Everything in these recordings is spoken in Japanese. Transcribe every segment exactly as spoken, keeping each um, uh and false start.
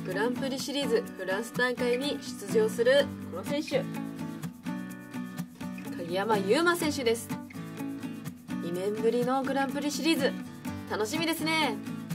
グランプリシリーズフランス大会に出場するこの選手、鍵山優真選手です。にねんぶりのグランプリシリーズ楽しみですね。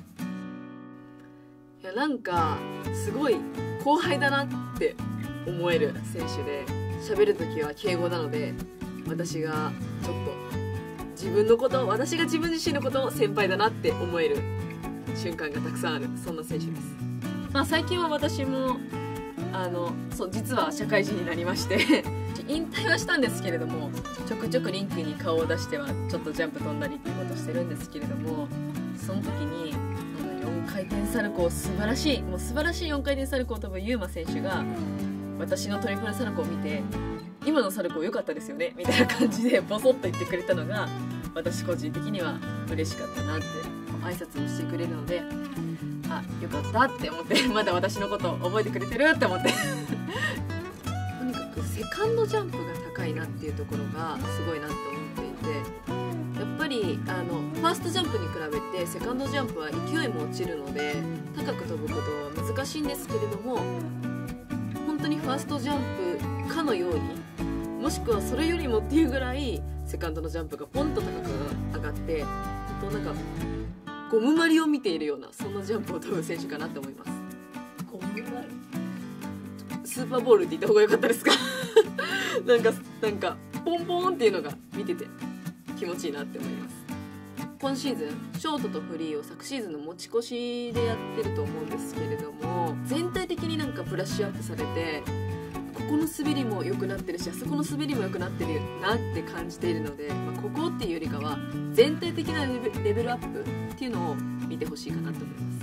いや、なんかすごい後輩だなって思える選手で、喋るときは敬語なので、私がちょっと自分のこと私が自分自身のことを先輩だなって思える瞬間がたくさんある、そんな選手です。まあ、最近は私もあのそう実は社会人になりまして引退はしたんですけれども、ちょくちょくリンクに顔を出してはちょっとジャンプ飛んだりっていうことをしてるんですけれども、その時にあのよんかい転サルコー素晴らしいもう素晴らしいよんかい転サルコーを飛ぶ優真選手が私のトリプルサルコーを見て、今のサルコー良かったですよねみたいな感じでボソッと言ってくれたのが、私個人的には嬉しかったなって、挨拶をしてくれるので、あ、よかったって思ってまだ私のことを覚えてくれてるって思ってとにかくセカンドジャンプが高いなっていうところがすごいなって思っていて、やっぱりあのファーストジャンプに比べてセカンドジャンプは勢いも落ちるので高く飛ぶことは難しいんですけれども、本当にファーストジャンプかのように、もしくはそれよりもっていうぐらいセカンドのジャンプがポンと高く上がって、本当なんかゴムまりを見ているような、そんなジャンプを飛ぶ選手かなと思います。ゴムまりスーパーボールって言った方が良かったですかなんかなんかポンポンっていうのが見てて気持ちいいなって思います。今シーズンショートとフリーを昨シーズンの持ち越しでやってると思うんですけれども、全体的になんかブラッシュアップされて、ここの滑りも良くなってるし、あそこの滑りも良くなってるなって感じているので、まあ、ここっていうよりかは全体的なレベ、レベルアップっていうのを見てほしいかなと思います。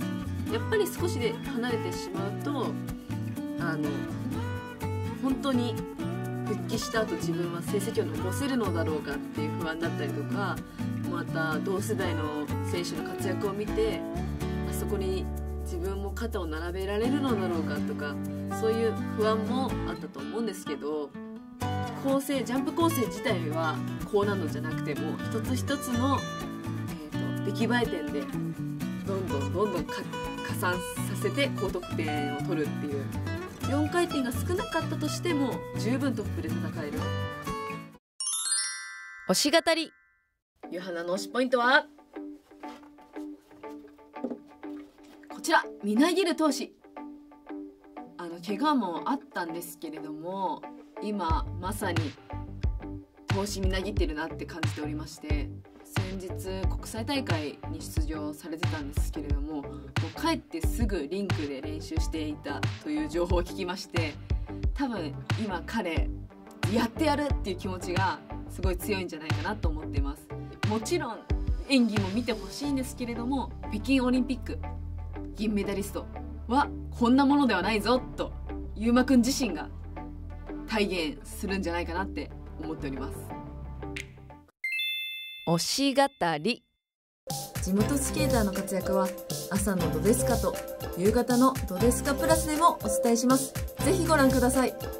やっぱり少しで離れてしまうと、あの本当に復帰した後自分は成績を残せるのだろうかっていう不安だったりとか、また同世代の選手の活躍を見て、あそこに自分も肩を並べられるのだろうかとか、そういう不安もあったと思うんですけど、構成ジャンプ構成自体は高難度じゃなくても、一つ一つの、えーと、出来栄え点でどんどんどんどん加算させて高得点を取るっていう、よんかい転が少なかったとしても十分トップで戦える。推し語りゆはなの推しポイントはこちら、みなぎる闘志。あの怪我もあったんですけれども、今まさに闘志みなぎってるなって感じておりまして、先日国際大会に出場されてたんですけれども、もう帰ってすぐリンクで練習していたという情報を聞きまして、多分今彼やってやるっていう気持ちがすごい強いんじゃないかなと思っています。もちろん演技も見てほしいんですけれども、北京オリンピック銀メダリストはこんなものではないぞと優真くん自身が体現するんじゃないかなって思っております。推し語り。地元スケーターの活躍は朝のドデスカと夕方のドデスカプラスでもお伝えします。ぜひご覧ください。